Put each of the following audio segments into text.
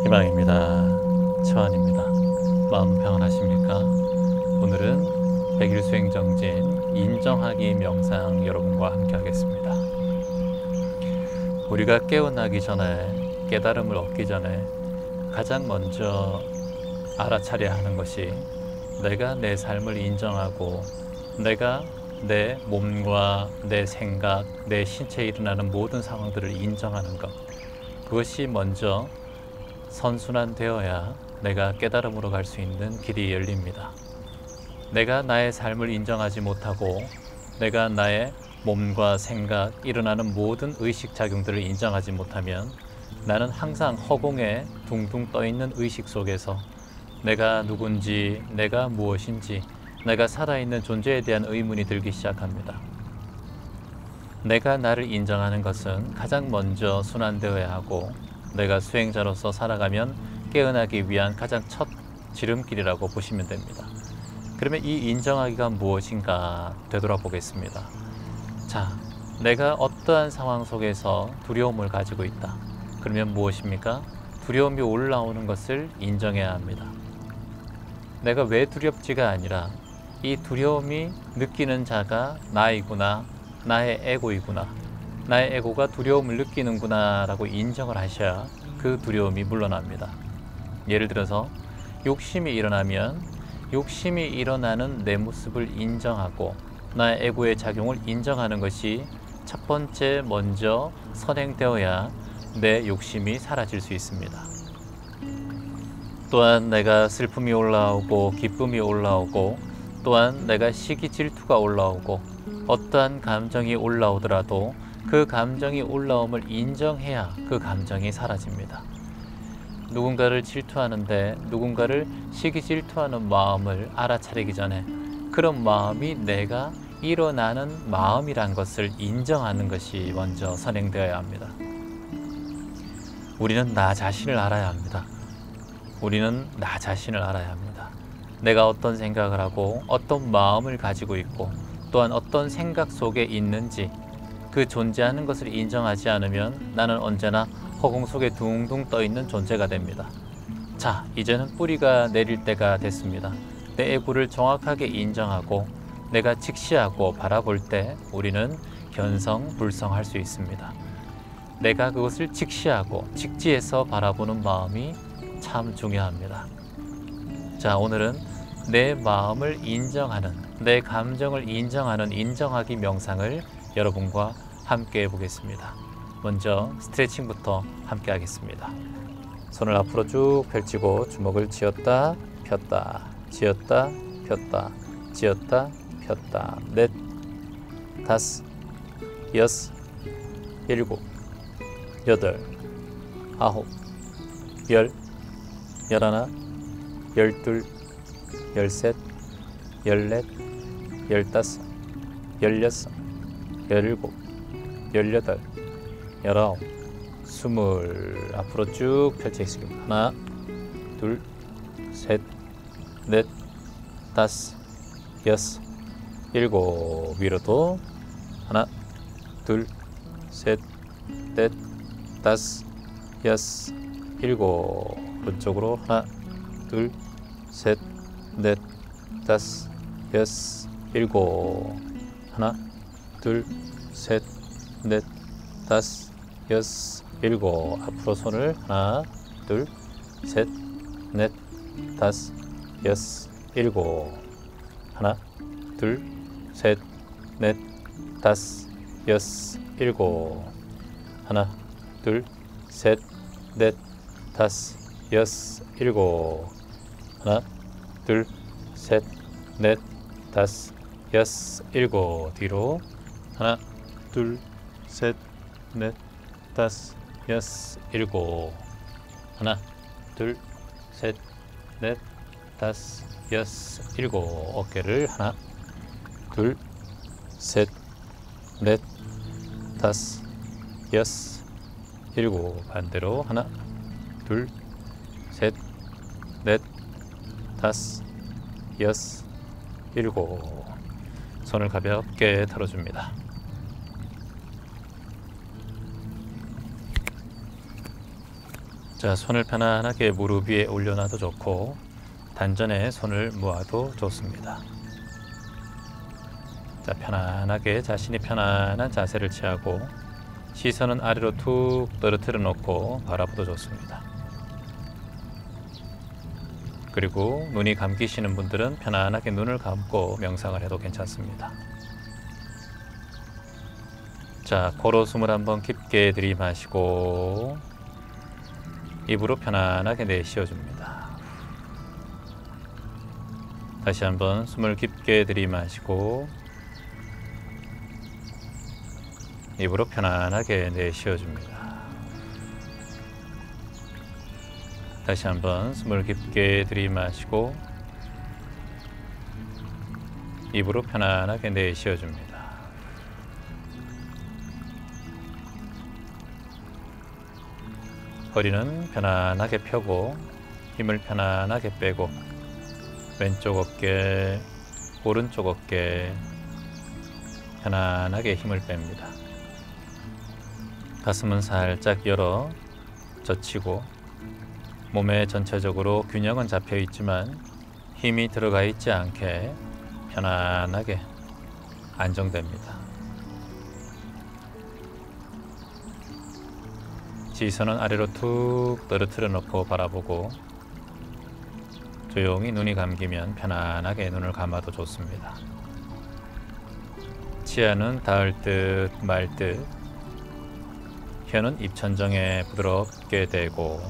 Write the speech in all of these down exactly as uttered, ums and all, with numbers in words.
희망입니다. 처안입니다. 마음 평안하십니까? 오늘은 백일 수행 정진 인정하기 명상 여러분과 함께 하겠습니다. 우리가 깨어나기 전에, 깨달음을 얻기 전에 가장 먼저 알아차려야 하는 것이 내가 내 삶을 인정하고 내가 내 몸과 내 생각, 내 신체에 일어나는 모든 상황들을 인정하는 것, 그것이 먼저 선순환되어야 내가 깨달음으로 갈 수 있는 길이 열립니다. 내가 나의 삶을 인정하지 못하고 내가 나의 몸과 생각, 일어나는 모든 의식작용들을 인정하지 못하면 나는 항상 허공에 둥둥 떠있는 의식 속에서 내가 누군지, 내가 무엇인지, 내가 살아있는 존재에 대한 의문이 들기 시작합니다. 내가 나를 인정하는 것은 가장 먼저 순환되어야 하고 내가 수행자로서 살아가면 깨어나기 위한 가장 첫 지름길이라고 보시면 됩니다. 그러면 이 인정하기가 무엇인가 되돌아보겠습니다. 자, 내가 어떠한 상황 속에서 두려움을 가지고 있다. 그러면 무엇입니까? 두려움이 올라오는 것을 인정해야 합니다. 내가 왜 두렵지가 아니라 이 두려움이 느끼는 자가 나이구나, 나의 에고이구나, 나의 에고가 두려움을 느끼는구나 라고 인정을 하셔야 그 두려움이 물러납니다. 예를 들어서 욕심이 일어나면 욕심이 일어나는 내 모습을 인정하고 나의 에고의 작용을 인정하는 것이 첫 번째 먼저 선행되어야 내 욕심이 사라질 수 있습니다. 또한 내가 슬픔이 올라오고 기쁨이 올라오고 또한 내가 시기 질투가 올라오고 어떠한 감정이 올라오더라도 그 감정이 올라옴을 인정해야 그 감정이 사라집니다. 누군가를 질투하는데 누군가를 시기 질투하는 마음을 알아차리기 전에 그런 마음이 내가 일어나는 마음이란 것을 인정하는 것이 먼저 선행되어야 합니다. 우리는 나 자신을 알아야 합니다. 우리는 나 자신을 알아야 합니다. 내가 어떤 생각을 하고 어떤 마음을 가지고 있고 또한 어떤 생각 속에 있는지 그 존재하는 것을 인정하지 않으면 나는 언제나 허공 속에 둥둥 떠있는 존재가 됩니다. 자, 이제는 뿌리가 내릴 때가 됐습니다. 내 에고를 정확하게 인정하고 내가 직시하고 바라볼 때 우리는 견성불성할 수 있습니다. 내가 그것을 직시하고 직지에서 바라보는 마음이 참 중요합니다. 자, 오늘은 내 마음을 인정하는, 내 감정을 인정하는 인정하기 명상을 여러분과 함께 해보겠습니다. 먼저 스트레칭부터 함께 하겠습니다. 손을 앞으로 쭉 펼치고 주먹을 쥐었다 폈다 쥐었다 폈다 쥐었다 폈다 넷, 다섯, 여섯, 일곱, 여덟, 아홉, 열, 열하나, 열둘, 열셋, 열넷, 열다섯, 열여섯, 열일곱, 열여덟, 열아홉, 스물. 앞으로 쭉 펼치겠습니다. 하나, 둘, 셋, 넷, 다섯, 여섯, 일곱. 위로도 하나, 둘, 셋, 넷, 다섯, 여섯, 일곱. 오른쪽으로 하나, 둘, 셋, 넷, 다섯, 여섯, 일곱. 하나, 둘, 셋, 넷, 다섯, 여섯, 일곱. 앞으로 손을 하나, 둘, 셋, 넷, 다섯, 여섯, 일곱. 하나, 둘, 셋, 넷, 다섯, 여섯, 일곱. 하나, 둘, 셋, 넷, 다섯, 여섯, 일곱. 하나, 둘, 셋, 넷, 다섯, 여섯, 일곱. 뒤로 하나, 둘, 셋, 넷, 다섯, 여섯, 일곱. 하나, 둘, 셋, 넷, 다섯, 여섯, 일곱. 어깨를 하나, 둘, 셋, 넷, 다섯, 여섯, 일곱. 반대로 하나, 둘, 셋, 넷, 다섯, 여섯, 일곱. 손을 가볍게 털어줍니다. 자, 손을 편안하게 무릎 위에 올려놔도 좋고 단전에 손을 모아도 좋습니다. 자, 편안하게 자신이 편안한 자세를 취하고 시선은 아래로 툭 떨어뜨려 놓고 바라봐도 좋습니다. 그리고 눈이 감기시는 분들은 편안하게 눈을 감고 명상을 해도 괜찮습니다. 자, 코로 숨을 한번 깊게 들이마시고 입으로 편안하게 내쉬어줍니다. 다시 한번 숨을 깊게 들이마시고 입으로 편안하게 내쉬어줍니다. 다시 한번 숨을 깊게 들이마시고 입으로 편안하게 내쉬어줍니다. 허리는 편안하게 펴고 힘을 편안하게 빼고 왼쪽 어깨, 오른쪽 어깨 편안하게 힘을 뺍니다. 가슴은 살짝 열어 젖히고 몸에 전체적으로 균형은 잡혀 있지만 힘이 들어가 있지 않게 편안하게 안정됩니다. 시선은 아래로 툭 떨어뜨려 놓고 바라보고 조용히 눈이 감기면 편안하게 눈을 감아도 좋습니다. 치아는 닿을 듯 말 듯, 혀는 입천정에 부드럽게 대고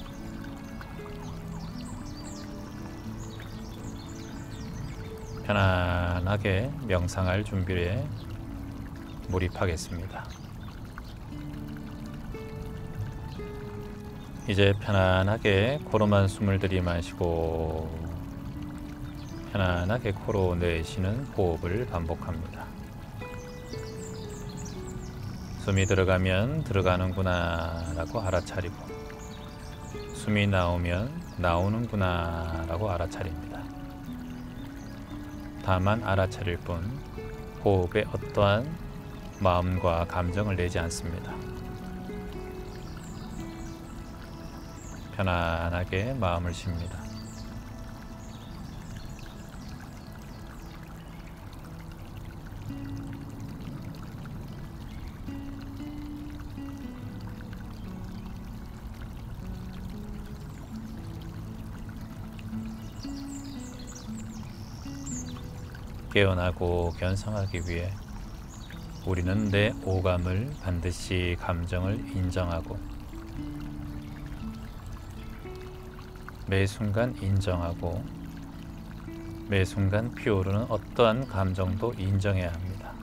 편안하게 명상할 준비에 몰입하겠습니다. 이제 편안하게 코로만 숨을 들이마시고 편안하게 코로 내쉬는 호흡을 반복합니다. 숨이 들어가면 들어가는구나 라고 알아차리고 숨이 나오면 나오는구나 라고 알아차립니다. 다만 알아차릴 뿐 호흡에 어떠한 마음과 감정을 내지 않습니다. 편안하게 마음을 쉽니다. 깨어나고 견성하기 위해 우리는 내 오감을 반드시 감정을 인정하고 매 순간 인정하고 매 순간 피어오르는 어떠한 감정도 인정해야 합니다.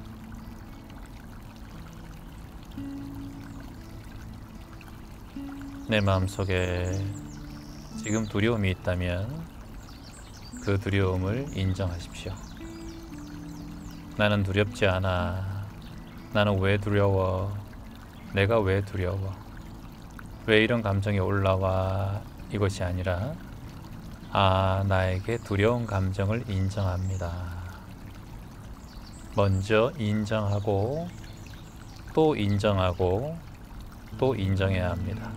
내 마음속에 지금 두려움이 있다면 그 두려움을 인정하십시오. 나는 두렵지 않아. 나는 왜 두려워? 내가 왜 두려워? 왜 이런 감정이 올라와? 이것이 아니라 아, 나에게 두려운 감정을 인정합니다. 먼저 인정하고 또 인정하고 또 인정해야 합니다.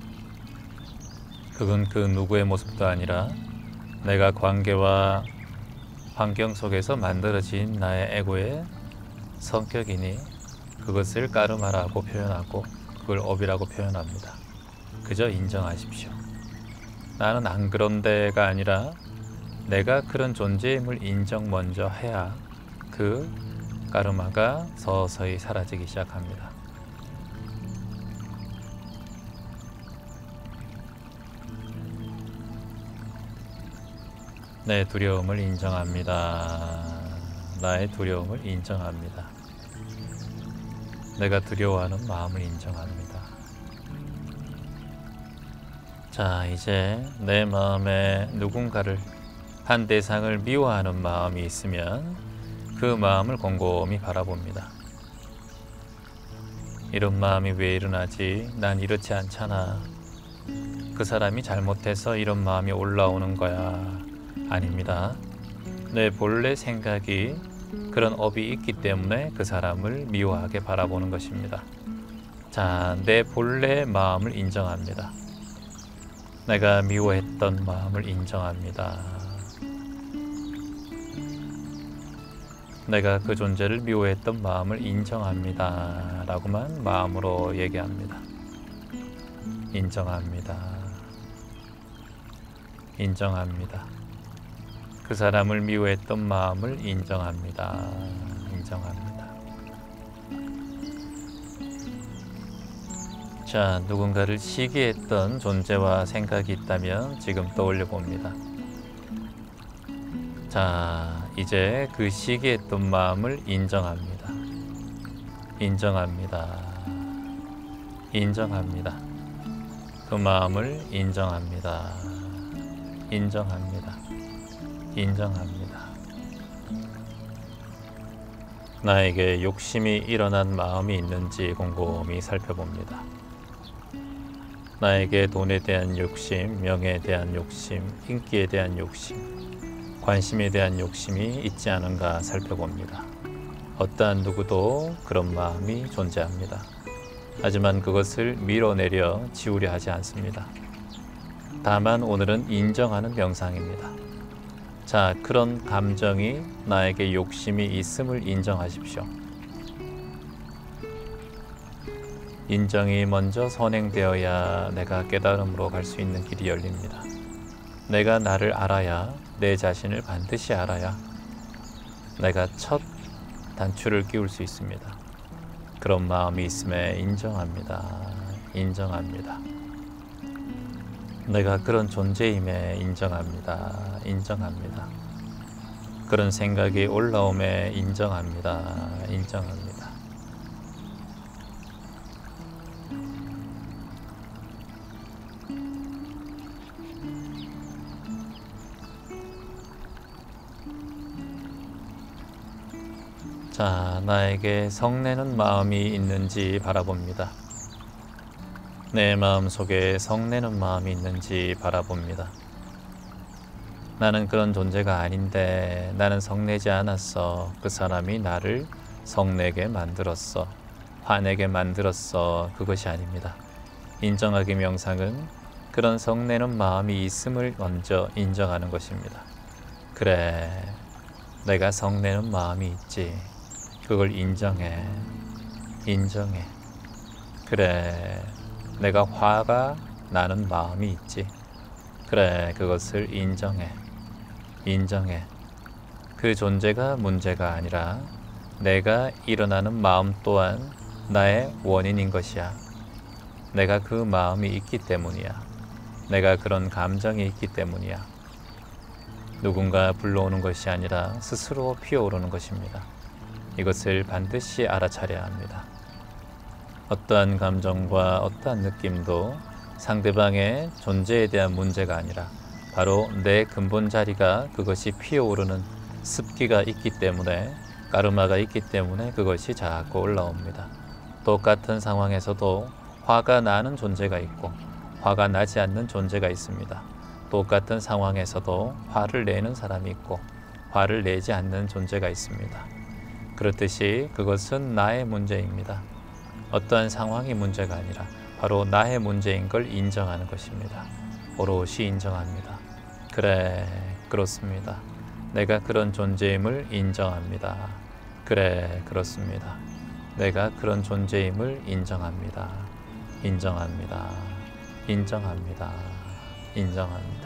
그건 그 누구의 모습도 아니라 내가 관계와 환경 속에서 만들어진 나의 에고의 성격이니 그것을 까르마라고 표현하고 그걸 업이라고 표현합니다. 그저 인정하십시오. 나는 안 그런데가 아니라 내가 그런 존재임을 인정 먼저 해야 그 까르마가 서서히 사라지기 시작합니다. 내 두려움을 인정합니다. 나의 두려움을 인정합니다. 내가 두려워하는 마음을 인정합니다. 자, 이제 내 마음에 누군가를, 한 대상을 미워하는 마음이 있으면 그 마음을 곰곰이 바라봅니다. 이런 마음이 왜 일어나지? 난 이렇지 않잖아. 그 사람이 잘못해서 이런 마음이 올라오는 거야. 아닙니다. 내 본래 생각이 그런 업이 있기 때문에 그 사람을 미워하게 바라보는 것입니다. 자, 내 본래 마음을 인정합니다. 내가 미워했던 마음을 인정합니다. 내가 그 존재를 미워했던 마음을 인정합니다. 라고만 마음으로 얘기합니다. 인정합니다. 인정합니다. 그 사람을 미워했던 마음을 인정합니다. 인정합니다. 자, 누군가를 시기했던 존재와 생각이 있다면 지금 떠올려 봅니다. 자, 이제 그 시기했던 마음을 인정합니다. 인정합니다. 인정합니다. 그 마음을 인정합니다. 인정합니다. 인정합니다. 나에게 욕심이 일어난 마음이 있는지 곰곰이 살펴봅니다. 나에게 돈에 대한 욕심, 명예에 대한 욕심, 인기에 대한 욕심, 관심에 대한 욕심이 있지 않은가 살펴봅니다. 어떠한 누구도 그런 마음이 존재합니다. 하지만 그것을 밀어내려 지우려 하지 않습니다. 다만 오늘은 인정하는 명상입니다. 자, 그런 감정이 나에게 욕심이 있음을 인정하십시오. 인정이 먼저 선행되어야 내가 깨달음으로 갈 수 있는 길이 열립니다. 내가 나를 알아야, 내 자신을 반드시 알아야 내가 첫 단추를 끼울 수 있습니다. 그런 마음이 있음에 인정합니다. 인정합니다. 내가 그런 존재임에 인정합니다. 인정합니다. 그런 생각이 올라옴에 인정합니다. 인정합니다. 자, 나에게 성내는 마음이 있는지 바라봅니다. 내 마음 속에 성내는 마음이 있는지 바라봅니다. 나는 그런 존재가 아닌데 나는 성내지 않았어. 그 사람이 나를 성내게 만들었어. 화내게 만들었어. 그것이 아닙니다. 인정하기 명상은 그런 성내는 마음이 있음을 먼저 인정하는 것입니다. 그래, 내가 성내는 마음이 있지. 그걸 인정해. 인정해. 그래, 내가 화가 나는 마음이 있지. 그래, 그것을 인정해. 인정해. 그 존재가 문제가 아니라 내가 일어나는 마음 또한 나의 원인인 것이야. 내가 그 마음이 있기 때문이야. 내가 그런 감정이 있기 때문이야. 누군가 불러오는 것이 아니라 스스로 피어오르는 것입니다. 이것을 반드시 알아차려야 합니다. 어떠한 감정과 어떠한 느낌도 상대방의 존재에 대한 문제가 아니라 바로 내 근본 자리가 그것이 피어오르는 습기가 있기 때문에, 까르마가 있기 때문에 그것이 자꾸 올라옵니다. 똑같은 상황에서도 화가 나는 존재가 있고 화가 나지 않는 존재가 있습니다. 똑같은 상황에서도 화를 내는 사람이 있고 화를 내지 않는 존재가 있습니다. 그렇듯이 그것은 나의 문제입니다. 어떠한 상황이 문제가 아니라 바로 나의 문제인 걸 인정하는 것입니다. 오롯이 인정합니다. 그래, 그렇습니다. 내가 그런 존재임을 인정합니다. 그래, 그렇습니다. 내가 그런 존재임을 인정합니다. 인정합니다. 인정합니다. 인정합니다.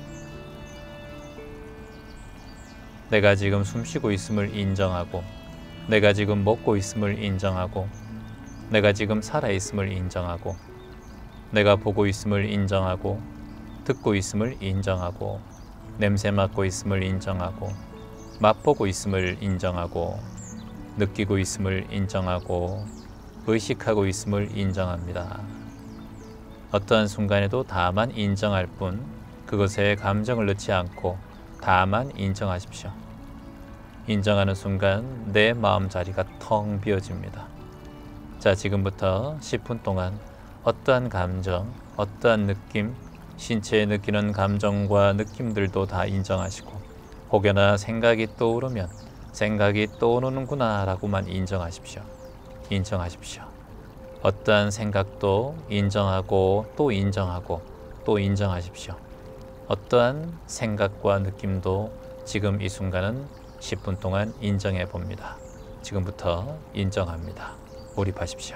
내가 지금 숨쉬고 있음을 인정하고, 내가 지금 먹고 있음을 인정하고, 내가 지금 살아있음을 인정하고, 내가 보고 있음을 인정하고, 듣고 있음을 인정하고, 냄새 맡고 있음을 인정하고, 맛보고 있음을 인정하고, 느끼고 있음을 인정하고, 의식하고 있음을 인정합니다. 어떠한 순간에도 다만 인정할 뿐, 그것에 감정을 넣지 않고 다만 인정하십시오. 인정하는 순간 내 마음 자리가 텅 비어집니다. 자, 지금부터 십 분 동안 어떠한 감정, 어떠한 느낌, 신체에 느끼는 감정과 느낌들도 다 인정하시고, 혹여나 생각이 떠오르면 생각이 떠오르는구나 라고만 인정하십시오. 인정하십시오. 어떠한 생각도 인정하고 또 인정하고 또 인정하십시오. 어떠한 생각과 느낌도 지금 이 순간은 십 분 동안 인정해 봅니다. 지금부터 인정합니다. 몰입하십시오.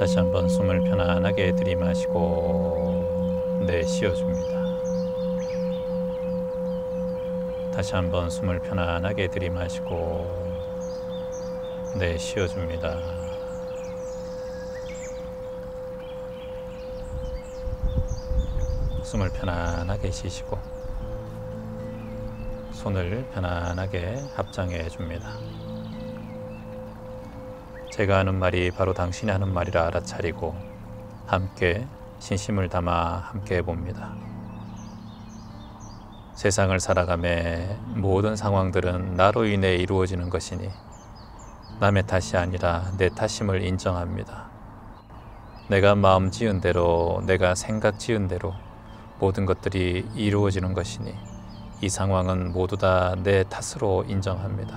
다시 한번 숨을 편안하게 들이마시고 내쉬어줍니다. 다시 한번 숨을 편안하게 들이마시고 내쉬어줍니다. 숨을 편안하게 쉬시고 손을 편안하게 합장해 줍니다. 제가 하는 말이 바로 당신이 하는 말이라 알아차리고 함께 신심을 담아 함께 해봅니다. 세상을 살아가며 모든 상황들은 나로 인해 이루어지는 것이니 남의 탓이 아니라 내 탓임을 인정합니다. 내가 마음 지은 대로, 내가 생각 지은 대로 모든 것들이 이루어지는 것이니 이 상황은 모두 다 내 탓으로 인정합니다.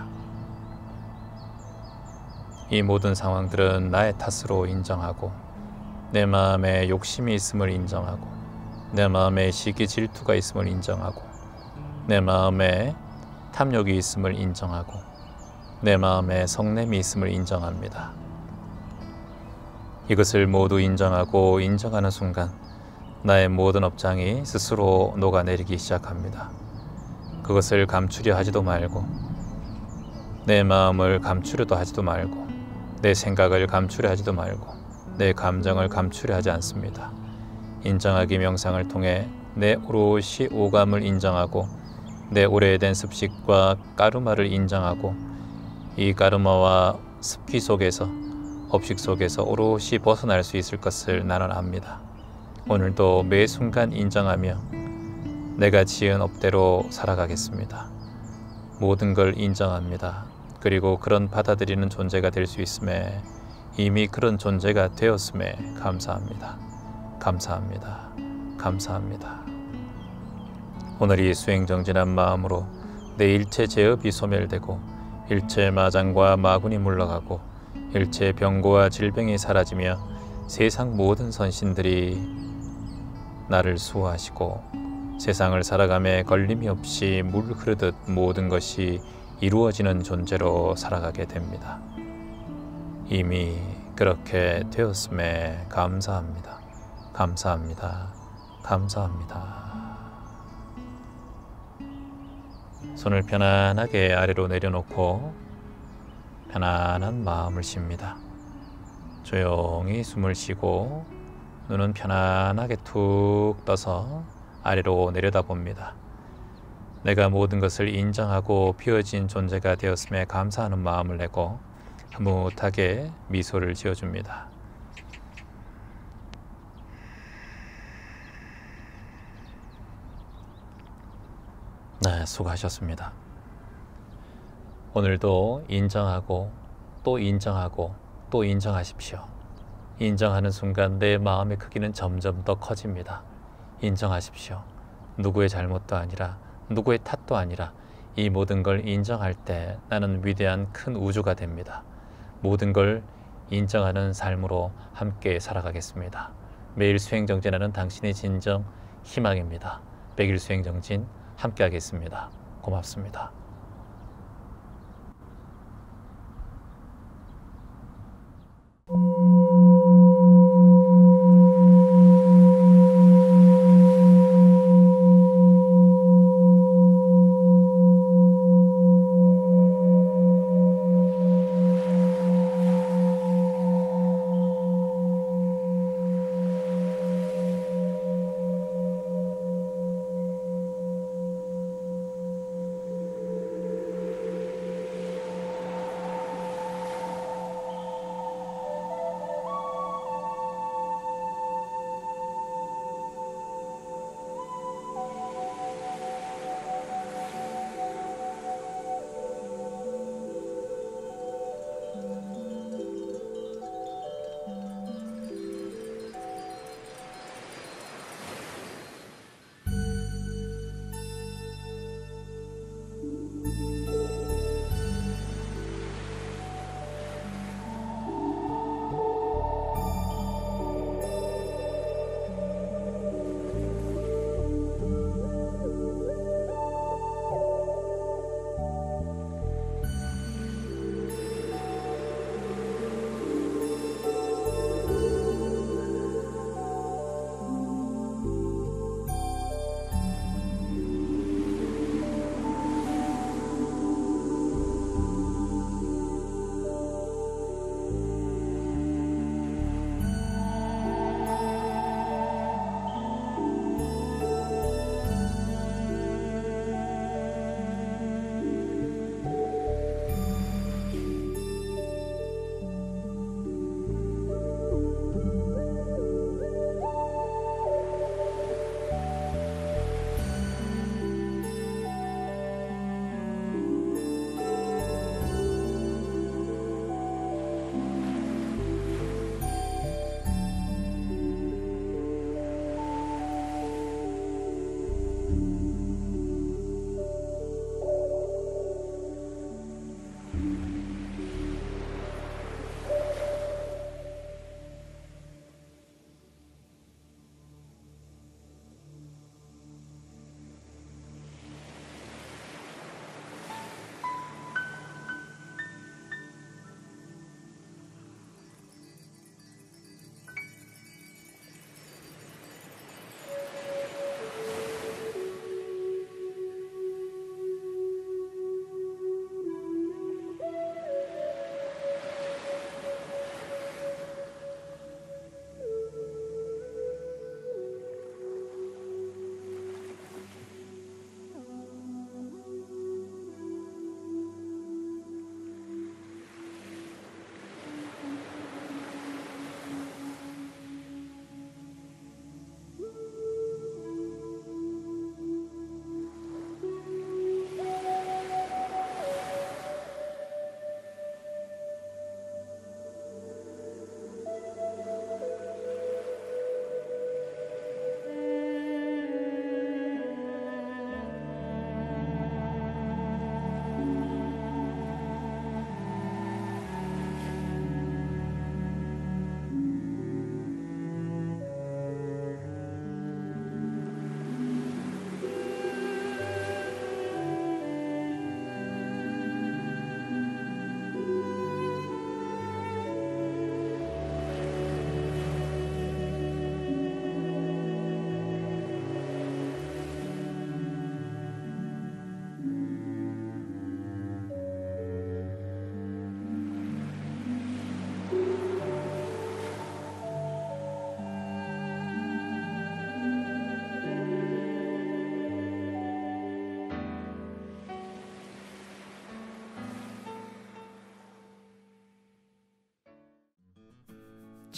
이 모든 상황들은 나의 탓으로 인정하고 내 마음에 욕심이 있음을 인정하고 내 마음에 시기 질투가 있음을 인정하고 내 마음에 탐욕이 있음을 인정하고 내 마음에 성냄이 있음을 인정합니다. 이것을 모두 인정하고 인정하는 순간 나의 모든 업장이 스스로 녹아내리기 시작합니다. 그것을 감추려 하지도 말고 내 마음을 감추려도 하지도 말고 내 생각을 감추려 하지도 말고 내 감정을 감추려 하지 않습니다. 인정하기 명상을 통해 내 오롯이 오감을 인정하고 내 오래된 습식과 까르마를 인정하고 이 까르마와 습기 속에서 업식 속에서 오롯이 벗어날 수 있을 것을 나는 압니다. 오늘도 매 순간 인정하며 내가 지은 업대로 살아가겠습니다. 모든 걸 인정합니다. 그리고 그런 받아들이는 존재가 될 수 있음에 이미 그런 존재가 되었음에 감사합니다. 감사합니다. 감사합니다. 오늘 이 수행정진한 마음으로 내 일체 제업이 소멸되고 일체 마장과 마군이 물러가고 일체 병고와 질병이 사라지며 세상 모든 선신들이 나를 수호하시고 세상을 살아가며 걸림이 없이 물 흐르듯 모든 것이 이루어지는 존재로 살아가게 됩니다. 이미 그렇게 되었음에 감사합니다. 감사합니다. 감사합니다. 손을 편안하게 아래로 내려놓고 편안한 마음을 쉽니다. 조용히 숨을 쉬고 눈은 편안하게 툭 떠서 아래로 내려다봅니다. 내가 모든 것을 인정하고 비워진 존재가 되었음에 감사하는 마음을 내고 흐뭇하게 미소를 지어줍니다. 네, 수고하셨습니다. 오늘도 인정하고 또 인정하고 또 인정하십시오. 인정하는 순간 내 마음의 크기는 점점 더 커집니다. 인정하십시오. 누구의 잘못도 아니라 누구의 탓도 아니라 이 모든 걸 인정할 때 나는 위대한 큰 우주가 됩니다. 모든 걸 인정하는 삶으로 함께 살아가겠습니다. 매일 수행정진하는 당신의 진정 희망입니다. 백일 수행정진 함께 하겠습니다. 고맙습니다.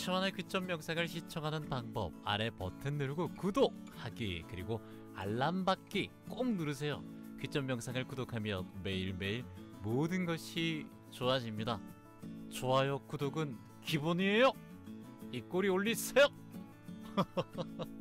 시원한 귀점 영상을 시청하는 방법, 아래 버튼 누르고 구독하기, 그리고 알람 받기 꼭 누르세요. 귀점 영상을 구독하면 매일매일 모든 것이 좋아집니다. 좋아요, 구독은 기본이에요. 이 꼬리 올리세요.